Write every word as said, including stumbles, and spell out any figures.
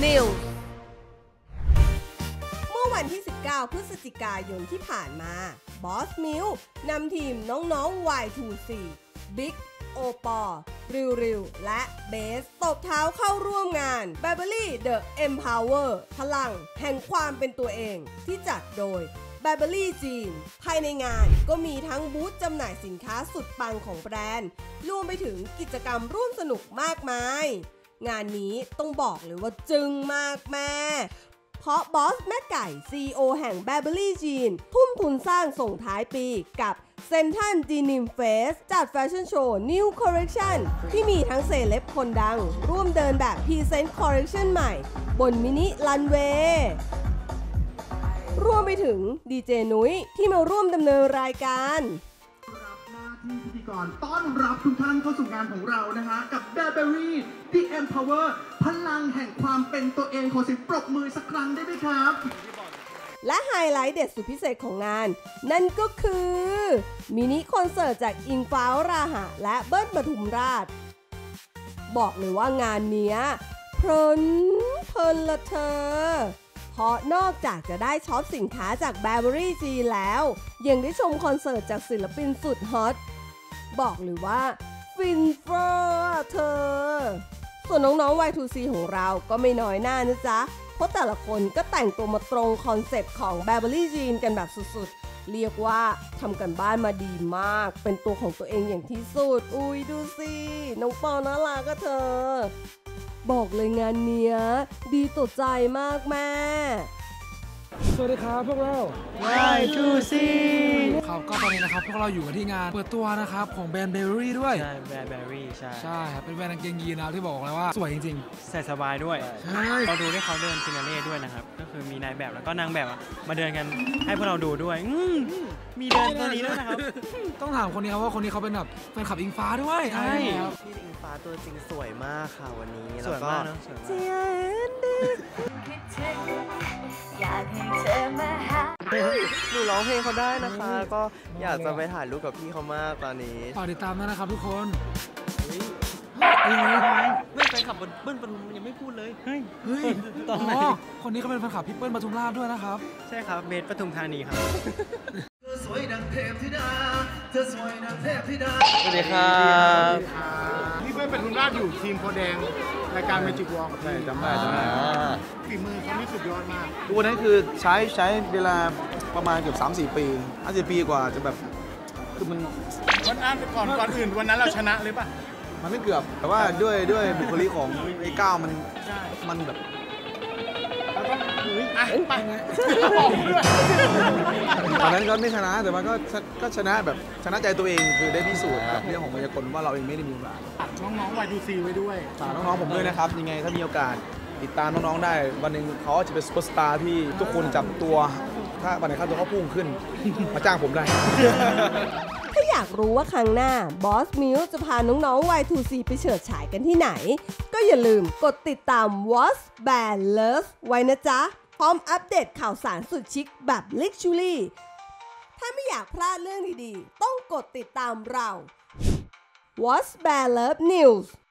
News เมื่อวันที่สิบเก้าพฤศจิกายนที่ผ่านมา Boss Milk นำทีมน้องๆ วาย ทู ซี บิ๊ก โอปอ ริวริวและเบสตบเท้าเข้าร่วมงาน Burberry The Empower พลังแห่งความเป็นตัวเองที่จัดโดย Burberry จีนภายในงานก็มีทั้งบูธจำหน่ายสินค้าสุดปังของแบรนด์รวมไปถึงกิจกรรมร่วมสนุกมากมายงานนี้ต้องบอกเลยว่าจึ้งมากแม่เพราะบอสแม่ไก่ ซี อี โอ แห่ง Burberry จีนทุ่มทุนสร้างส่งท้ายปีกับเซนทันดีนิมเฟสจัดแฟชั่นโชว์ New Collection ที่มีทั้งเซเลบคนดังร่วมเดินแบบพรีเซนต์คอลเลคชันใหม่บนมินิรันเวย์รวมไปถึงดีเจนุ้ยที่มาร่วมดำเนินรายการรับหน้าที่พิธีกรต้อนรับทุกท่านเข้าสู่งานของเรานะฮะกับ Burberry The Empower พลังแห่งความเป็นตัวเองขอเสียงปรบมือสักครั้งได้ไหมครับและไฮไลท์เด็ดสุดพิเศษของงานนั่นก็คือมินิคอนเสิร์ตจากอิงฟ้าวราหะและเบิ้ลปทุมราชบอกเลยว่างานเนี้ยเพลินเพลินละเธอเพราะนอกจากจะได้ช็อปสินค้าจาก Burberry จีนแล้วยังได้ชมคอนเสิร์ตจากศิลปินสุดฮอตบอกเลยว่าฟินเฟอร์เธอส่วนน้องๆ วาย ทู ซี ของเราก็ไม่น้อยหน้านะจ๊ะเพราะแต่ละคนก็แต่งตัวมาตรงคอนเซ็ปต์ของ Burberry จีนกันแบบสุดๆเรียกว่าทำกันบ้านมาดีมากเป็นตัวของตัวเองอย่างที่สุดอุ้ยดูสิน้องปอน่ารักก็เธอบอกเลยงานเนี้ยดีต่อใจมากแม่สวัสดีครับพวกเราวาย ทู ซีครับก็ตอนนี้นะครับพวกเราอยู่กันที่งานเปิดตัวนะครับของแบรนด์ Burberry ด้วยใช่แบรนด์ Burberry ใช่ใช่ครับเป็นแบรนด์กางเกงยีนนะที่บอกเลยว่าสวยจริงๆใส่สบายด้วยใช่เราดูที่เขาเดินฟินาเล่ด้วยนะครับก็คือมีนายแบบแล้วก็นางแบบมาเดินกันให้พวกเราดูด้วยมีเดินตัวนี้ด้วยนะครับต้องถามคนนี้ครับว่าคนนี้เขาเป็นแบบแฟนคลับอิงฟ้าด้วยใช่พี่อิงฟ้าตัวจริงสวยมากค่ะวันนี้สวยมากเนาะสวยมากอยากให้เธอมาหาหนูร้องเพลงเขาได้นะคะก็อยากจะไปถ่ายรูปกับพี่เขามากตอนนี้ฝากติดตามด้วยนะครับทุกคนเบิ้ลแฟนคลับเบิ้ลปทุมยังไม่พูดเลยเฮ้ยเฮ้ยตอนไหนคนนี้ก็เป็นแฟนคลับพี่เปิ้ลปทุมราชด้วยนะครับใช่ครับเบสปทุมธานีครับสวยดังเทพธิดาเธอสวยดังเทพธิดาสวัสดีครับพี่เปิ้ลปทุมราชอยู่ทีมโพแดงรายการเมจิกวอล์กใช่จำได้จำได้ฝีมือเขานี่สุดยอดมากทุกวันนั้นคือใช้ใช้เวลาประมาณเกือบ สามสี่ ปีห้าสิบปีกว่าจะแบบคือมันวันนั้นก่อนก่อนอื่นวันนั้นเราชนะเลยป่ะมันไม่เกือบแต่ว่าด้วยด้วยบุคลิกของไอ้ก้าวมันมันแบบไปตอนนั้นก็ไม่ชนะแต่มันก็ก็ชนะแบบชนะใจตัวเองคือได้พิสูจน์ครับเรื่องของมายากลว่าเราเองไม่ได้มีโอกาสน้องๆ วาย ทู ซี ไว้ด้วยฝากน้องๆผมด้วยนะครับยังไงถ้ามีโอกาสติดตามน้องๆได้วันหนึ่งเขาจะเป็นซุปเปอร์สตาร์ที่ทุกคนจับตัวถ้าวันไหนเขาตัวเขาพุ่งขึ้นมาจ้างผมได้ถ้าอยากรู้ว่าครั้งหน้า Boss Milk จะพาน้องๆ วาย ทู ซี ไปเฉิดฉายกันที่ไหนก็อย่าลืมกดติดตาม What's Bad Love ไว้นะจ๊ะพร้อมอัปเดตข่าวสารสุดชิคแบบ Luxury ถ้าไม่อยากพลาดเรื่องดีๆต้องกดติดตามเรา What's Bad Love News